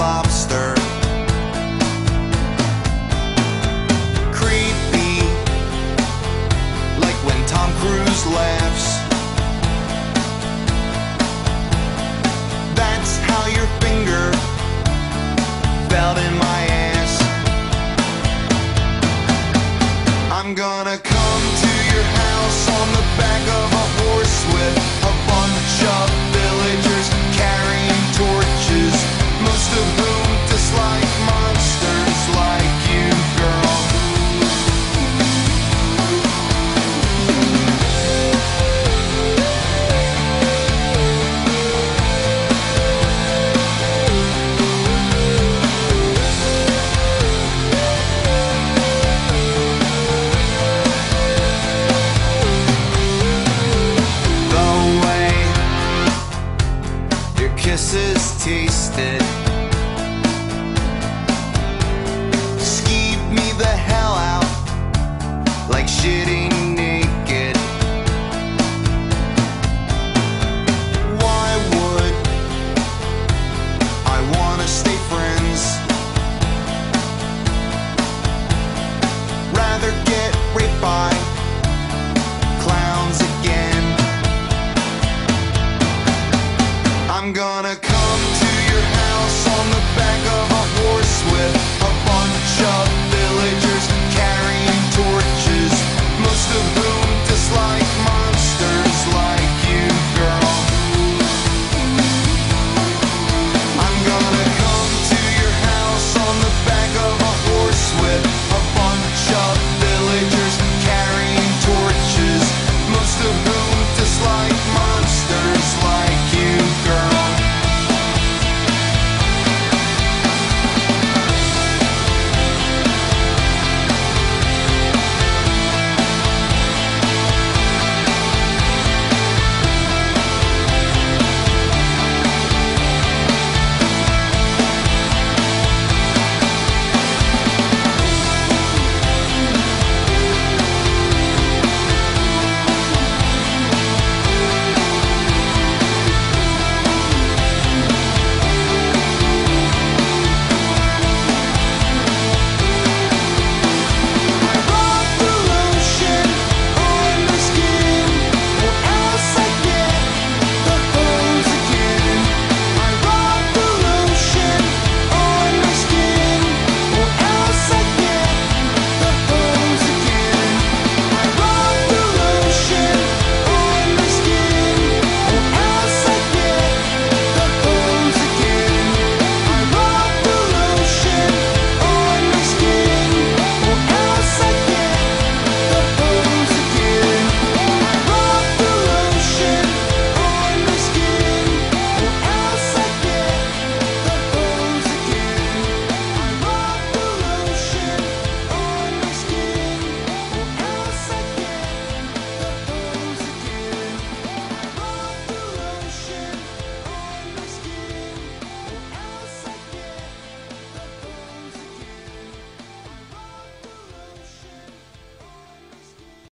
lobster. Creepy, like when Tom Cruise laughs. That's how your finger felt in my ass. I'm gonna come to your house on the back of a horse with a bunch of villagers carrying torches, most of whom dislike monsters like you, girl. Kisses tasted skeeved me the hell out like shitting naked. Why would I wanna stay friends? Rather get raped by clowns again. I'm gonna